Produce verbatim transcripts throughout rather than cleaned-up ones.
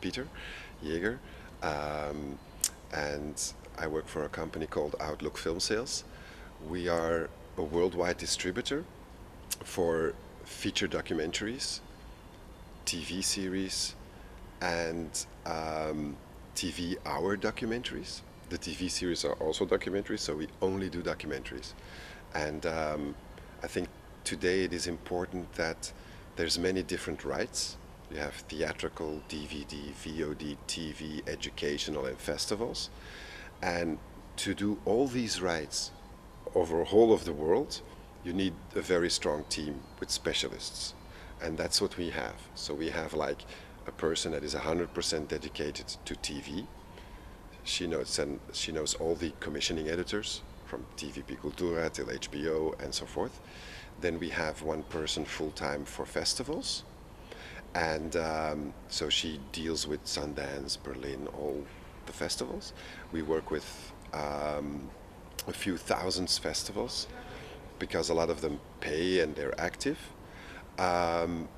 Peter Jäger, um, and I work for a company called Outlook Film Sales. We are a worldwide distributor for feature documentaries, T V series, and um, T V hour documentaries. The T V series are also documentaries, so we only do documentaries. And um, I think today it is important that there's many different rights. You have theatrical, D V D, V O D, T V, educational, and festivals. And to do all these rights over a whole of the world, you need a very strong team with specialists. And that's what we have. So we have like a person that is one hundred percent dedicated to T V. She knows, and she knows all the commissioning editors from T V P Cultura till H B O and so forth. Then we have one person full-time for festivals. And um, so she deals with Sundance, Berlin, all the festivals. We work with um, a few thousands festivals because a lot of them pay and they're active. Um,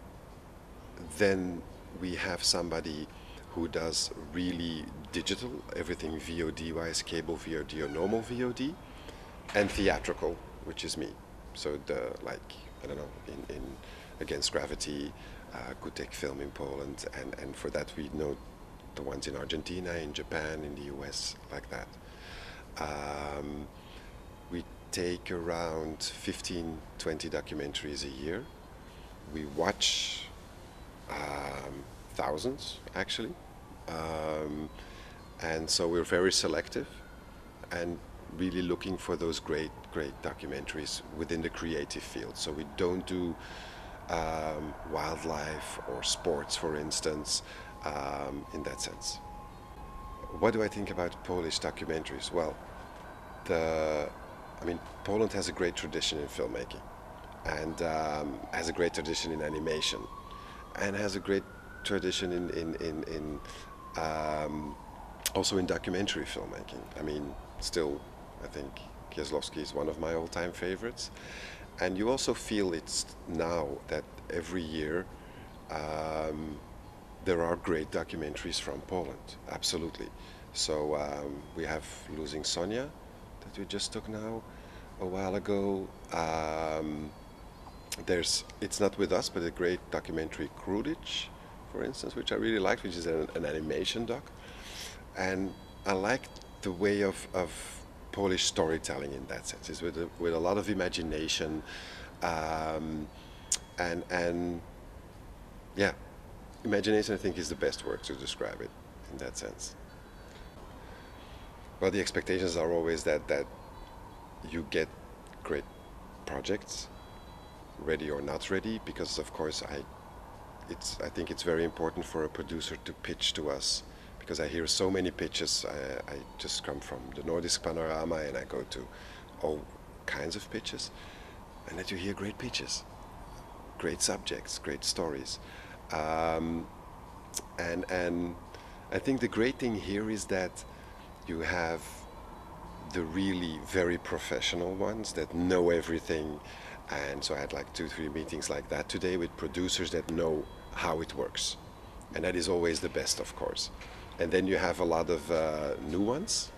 then we have somebody who does really digital, everything V O D-wise, cable V O D or normal V O D, and theatrical, which is me. So the, like, I don't know, in, in Against Gravity, uh, Kutek Film in Poland, and, and for that we know the ones in Argentina, in Japan, in the U S, like that. Um, we take around fifteen, twenty documentaries a year. We watch um, thousands, actually. Um, and so we're very selective and really looking for those great, great documentaries within the creative field. So we don't do um, wildlife or sports, for instance, um, in that sense. What do I think about Polish documentaries? Well, the, I mean, Poland has a great tradition in filmmaking and um, has a great tradition in animation and has a great tradition in, in, in, in um, also in documentary filmmaking. I mean, still, I think Kieslowski is one of my all-time favorites. And you also feel it's now that every year um, there are great documentaries from Poland, absolutely. So um, we have Losing Sonia that we just took now a while ago. Um, there's, it's not with us, but a great documentary, Krudich, for instance, which I really liked, which is an, an animation doc. And I like the way of, of Polish storytelling in that sense. It's with a, with a lot of imagination, um, and and yeah, imagination I think is the best word to describe it in that sense. Well, the expectations are always that that you get great projects, ready or not ready, because of course I, it's I think it's very important for a producer to pitch to us. Because I hear so many pitches. I, I just come from the Nordisk Panorama and I go to all kinds of pitches, and that you hear great pitches, great subjects, great stories, um, and and I think the great thing here is that you have the really very professional ones that know everything, and so I had like two, three meetings like that today with producers that know how it works, and that is always the best, of course. And then you have a lot of uh, new ones.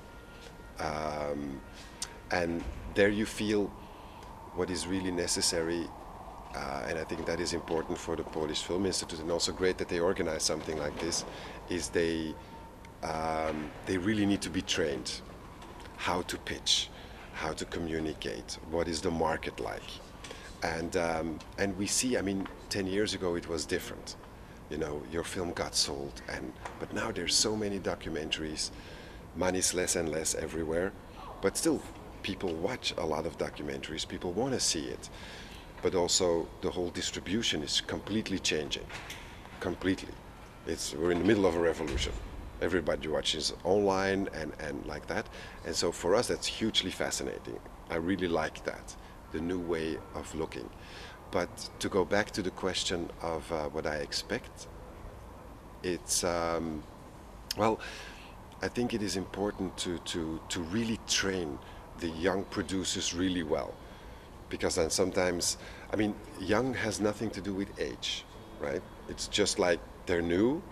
Um, and there you feel what is really necessary. Uh, and I think that is important for the Polish Film Institute, and also great that they organize something like this, is they, um, they really need to be trained how to pitch, how to communicate, what is the market like. And, um, and we see, I mean, ten years ago it was different. You know, your film got sold, and but now there's so many documentaries, money's less and less everywhere, but still people watch a lot of documentaries, people want to see it, but also the whole distribution is completely changing, completely. It's, we're in the middle of a revolution. Everybody watches online and, and like that, and so for us that's hugely fascinating. I really like that, the new way of looking. But to go back to the question of uh, what I expect, it's, um, well, I think it is important to, to, to really train the young producers really well. Because then sometimes, I mean, young has nothing to do with age, right? It's just like they're new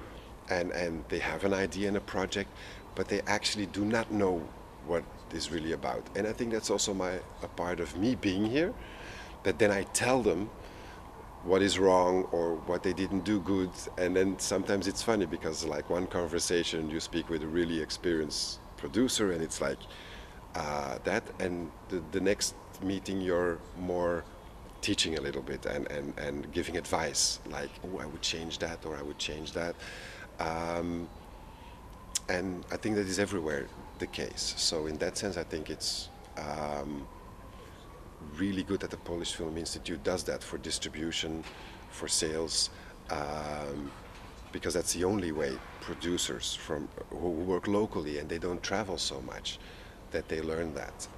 and and they have an idea and a project, but they actually do not know what it's really about. And I think that's also my a part of me being here, that then I tell them what is wrong or what they didn't do good. And then sometimes it's funny because like one conversation you speak with a really experienced producer and it's like uh, that, and the, the next meeting you're more teaching a little bit and, and, and giving advice like, oh, I would change that or I would change that. Um, and I think that is everywhere the case. So in that sense I think it's um, really good that the Polish Film Institute does that for distribution, for sales, um, because that's the only way producers from who work locally and they don't travel so much, that they learn that.